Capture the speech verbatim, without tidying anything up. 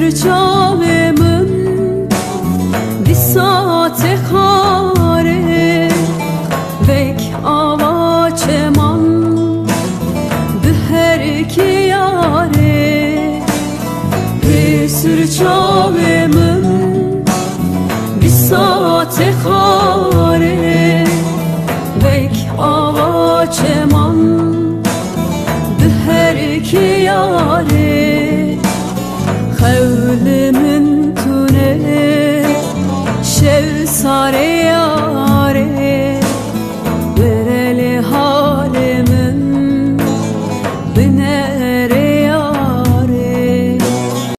çavemin di saate khare vek ava çeman di her ki yare bir sürü çave